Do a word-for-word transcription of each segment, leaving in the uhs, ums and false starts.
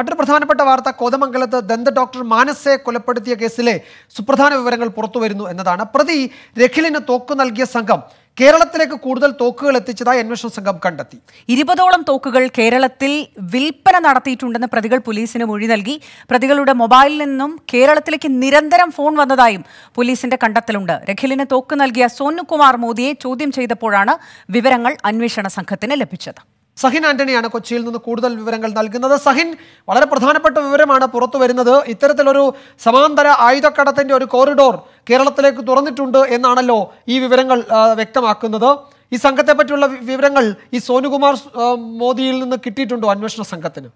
മറ്റൊരു പ്രധാനപ്പെട്ട വാർത്ത കോതമംഗലത്ത് ദന്ത ഡോക്ടർ മാനസയെ കൊലപ്പെടുത്തിയ കേസിലെ സുപ്രധാന വിവരങ്ങൾ പുറത്തുവരുന്നു എന്നതാണ്. പ്രതി രഖിലിന് തോക്ക് നൽകിയ സംഘം കേരളത്തിലേക്ക് കൂടുതൽ തോക്കുകൾ എത്തിച്ചതായി അന്വേഷണ സംഘം കണ്ടെത്തി. ഇരുപതോളം തോക്കുകൾ കേരളത്തിൽ വിൽപ്പന നടത്തിയിട്ടുണ്ടെന്ന് പ്രതികൾ പോലീസിന് മൊഴി നൽകി. പ്രതികളുടെ മൊബൈലിൽ നിന്നും കേരളത്തിലേക്ക് നിരന്തരം ഫോൺ വന്നതായും പോലീസിന്റെ കണ്ടെത്തലുണ്ട്. രഖിലിന് തോക്ക് നൽകിയ സോനുകുമാർ മോദിയെ ചോദ്യം ചെയ്തപ്പോഴാണ് വിവരങ്ങൾ അന്വേഷണ സംഘത്തിന് ലഭിച്ചത്. സഹിൻ ആന്റണിയാണ് കൊച്ചിയിൽ നിന്ന് കൂടുതൽ വിവരങ്ങൾ നൽകുന്നത്. സഹിൻ, വളരെ പ്രധാനപ്പെട്ട വിവരമാണ് പുറത്തു വരുന്നത്. ഇത്തരത്തിലൊരു സമാന്തര ആയുധക്കടത്തിന്റെ ഒരു കോറിഡോർ കേരളത്തിലേക്ക് തുറന്നിട്ടുണ്ട് എന്നാണല്ലോ ഈ വിവരങ്ങൾ വ്യക്തമാക്കുന്നത്. ഈ സംഘത്തെ പറ്റിയുള്ള വിവരങ്ങൾ ഈ സോനുകുമാർ മോദിയിൽ നിന്ന് കിട്ടിയിട്ടുണ്ടോ അന്വേഷണ സംഘത്തിന്?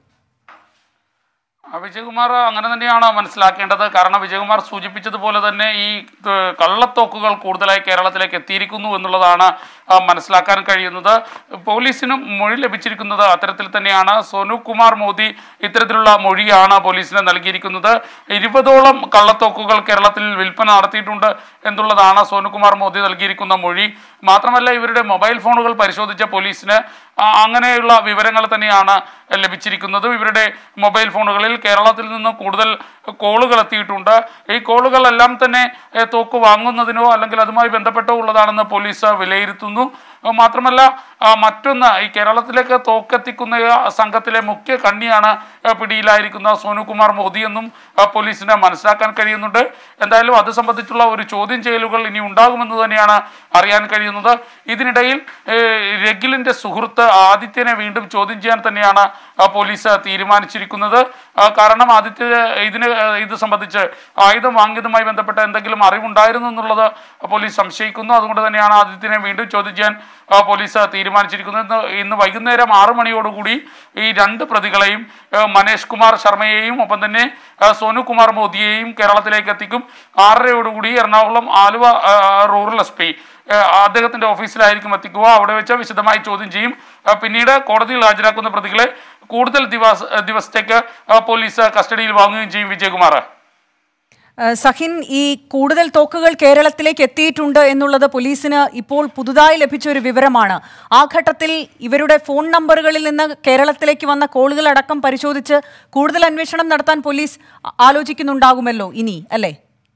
വിജയകുമാർ അങ്ങനെ തന്നെയാണ് മനസ്സിലാക്കേണ്ടത്. കാരണം വിജയകുമാർ സൂചിപ്പിച്ചതുപോലെ തന്നെ ഈ കള്ളത്തോക്കുകൾ കൂടുതലായി കേരളത്തിലേക്ക് എത്തിയിരിക്കുന്നു എന്നുള്ളതാണ് മനസ്സിലാക്കാൻ കഴിയുന്നത്. പോലീസിനും മൊഴി ലഭിച്ചിരിക്കുന്നത് അത്തരത്തിൽ തന്നെയാണ്. സോനുകുമാർ മോദി ഇത്തരത്തിലുള്ള മൊഴിയാണ് പോലീസിന് നൽകിയിരിക്കുന്നത്. ഇരുപതോളം കള്ളത്തോക്കുകൾ കേരളത്തിൽ വിൽപ്പന നടത്തിയിട്ടുണ്ട് എന്നുള്ളതാണ് സോനുകുമാർ മോദി നൽകിയിരിക്കുന്ന മൊഴി. മാത്രമല്ല, ഇവരുടെ മൊബൈൽ ഫോണുകൾ പരിശോധിച്ച പോലീസിന് അങ്ങനെയുള്ള വിവരങ്ങൾ തന്നെയാണ് ലഭിച്ചിരിക്കുന്നത്. ഇവരുടെ മൊബൈൽ ഫോണുകളിൽ കേരളത്തിൽ നിന്ന് കൂടുതൽ കോളുകൾ എത്തിയിട്ടുണ്ട്. ഈ കോളുകളെല്ലാം തന്നെ തോക്ക് വാങ്ങുന്നതിനോ അല്ലെങ്കിൽ അതുമായി ബന്ധപ്പെട്ടോ ഉള്ളതാണെന്ന് പോലീസ് വിലയിരുത്തുന്നു. മാത്രമല്ല, മറ്റൊന്ന്, ഈ കേരളത്തിലേക്ക് തോക്കെത്തിക്കുന്ന സംഘത്തിലെ മുഖ്യ കണ്ണിയാണ് പിടിയിലായിരിക്കുന്ന സോനുകുമാർ മോദി എന്നും പോലീസിന് മനസ്സിലാക്കാൻ കഴിയുന്നുണ്ട്. എന്തായാലും അത് സംബന്ധിച്ചുള്ള ഒരു ചോദ്യം ചെയ്യലുകൾ ഇനി ഉണ്ടാകുമെന്ന് തന്നെയാണ് അറിയാൻ കഴിയുന്നത്. ഇതിനിടയിൽ രഖിലിന്റെ സുഹൃത്ത് ആദിത്യനെ വീണ്ടും ചോദ്യം ചെയ്യാൻ തന്നെയാണ് പോലീസ് തീരുമാനിച്ചിരിക്കുന്നത്. കാരണം ആദിത്യ ഇതിന് ഇത് സംബന്ധിച്ച് ആയുധം വാങ്ങിയതുമായി ബന്ധപ്പെട്ട എന്തെങ്കിലും അറിവുണ്ടായിരുന്നു എന്നുള്ളത് പോലീസ് സംശയിക്കുന്നു. അതുകൊണ്ട് തന്നെയാണ് ആദിത്യനെ വീണ്ടും ചോദ്യം ചെയ്യാൻ പോലീസ് തീരുമാനിച്ചിരിക്കുന്നത്. ഇന്ന് വൈകുന്നേരം ആറു മണിയോടുകൂടി ഈ രണ്ട് പ്രതികളെയും, മനേഷ് കുമാർ ശർമ്മയെയും ഒപ്പം തന്നെ സോനുകുമാർ മോദിയെയും കേരളത്തിലേക്ക് എത്തിക്കും. ആറരയോടുകൂടി Ernakulam Aluva rural S P അദ്ദേഹത്തിന്റെ ഓഫീസിലായിരിക്കും എത്തിക്കുക. അവിടെ വെച്ച് വിശദമായി ചോദ്യം ചെയ്യും. പിന്നീട് കോടതിയിൽ ഹാജരാക്കുന്ന പ്രതികളെ കൂടുതൽ ദിവസ ദിവസത്തേക്ക് പോലീസ് കസ്റ്റഡിയിൽ വാങ്ങുകയും ചെയ്യും. വിജയകുമാർ, സഹിൻ, ഈ കൂടുതൽ തോക്കുകൾ കേരളത്തിലേക്ക് എത്തിയിട്ടുണ്ട് എന്നുള്ളത് പോലീസിന് ഇപ്പോൾ പുതുതായി ലഭിച്ച ഒരു വിവരമാണ്. ആ ഘട്ടത്തിൽ ഇവരുടെ ഫോൺ നമ്പറുകളിൽ നിന്ന് കേരളത്തിലേക്ക് വന്ന കോളുകൾ അടക്കം പരിശോധിച്ച് കൂടുതൽ അന്വേഷണം നടത്താൻ പോലീസ് ആലോചിക്കുന്നുണ്ടാകുമല്ലോ ഇനി, അല്ലേ?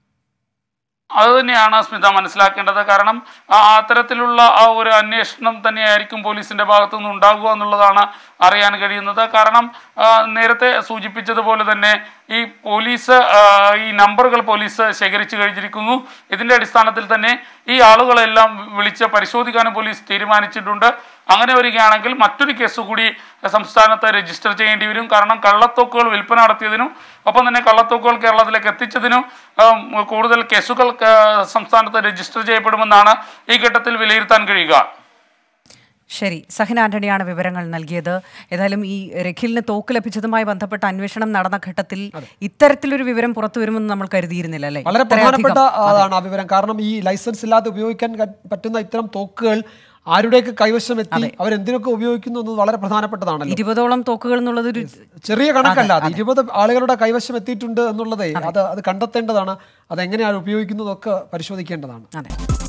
അത് തന്നെയാണ് സ്മിത മനസ്സിലാക്കേണ്ടത്. കാരണം അത്തരത്തിലുള്ള ആ ഒരു അന്വേഷണം തന്നെയായിരിക്കും പോലീസിന്റെ ഭാഗത്തു നിന്ന് ഉണ്ടാകുക എന്നുള്ളതാണ് അറിയാൻ കഴിയുന്നത്. കാരണം നേരത്തെ സൂചിപ്പിച്ചതുപോലെ തന്നെ ഈ പോലീസ് ഈ നമ്പറുകൾ പോലീസ് ശേഖരിച്ചു കഴിഞ്ഞിരിക്കുന്നു. ഇതിന്റെ അടിസ്ഥാനത്തിൽ തന്നെ ഈ ആളുകളെല്ലാം വിളിച്ച് പരിശോധിക്കാനും പോലീസ് തീരുമാനിച്ചിട്ടുണ്ട്. അങ്ങനെ വരികയാണെങ്കിൽ മറ്റൊരു കേസ് കൂടി സംസ്ഥാനത്ത് രജിസ്റ്റർ ചെയ്യേണ്ടി വരും. കാരണം കള്ളത്തോക്കുകൾ വിൽപ്പന നടത്തിയതിനും ഒപ്പം തന്നെ കള്ളത്തോക്കുകൾ കേരളത്തിലേക്ക് എത്തിച്ചതിനും കൂടുതൽ കേസുകൾ സംസ്ഥാനത്ത് രജിസ്റ്റർ ചെയ്യപ്പെടുമെന്നാണ് ഈ ഘട്ടത്തിൽ വിലയിരുത്താൻ കഴിയുക. ശരി, സഹിൻ ആന്റണിയാണ് വിവരങ്ങൾ നൽകിയത്. ഏതായാലും ഈ രഖിലിന് തോക്ക് ലഭിച്ചതുമായി ബന്ധപ്പെട്ട അന്വേഷണം നടന്ന ഘട്ടത്തിൽ ഇത്തരത്തിലൊരു വിവരം പുറത്തു വരുമെന്ന് നമ്മൾ കരുതിയിരുന്നില്ല, അല്ലേ? വളരെ പ്രധാനപ്പെട്ട അതാണ് ആ വിവരം. കാരണം ഈ ലൈസൻസ് ഇല്ലാതെ ഉപയോഗിക്കാൻ പറ്റുന്ന ഇത്തരം തോക്കുകൾ ആരുടെയൊക്കെ കൈവശം എത്തി, അവരെന്തിനൊക്കെ ഉപയോഗിക്കുന്നു എന്നത് വളരെ പ്രധാനപ്പെട്ടതാണല്ലോ. ഇരുപതോളം തോക്കുകൾ എന്നുള്ളത് ഒരു ചെറിയ കണക്കല്ല. അത് ഇരുപത് ആളുകളുടെ കൈവശം എത്തിയിട്ടുണ്ട് എന്നുള്ളത് അത് അത് കണ്ടെത്തേണ്ടതാണ്. അതെങ്ങനെയാണ് ഉപയോഗിക്കുന്നതൊക്കെ പരിശോധിക്കേണ്ടതാണ്. അതെ.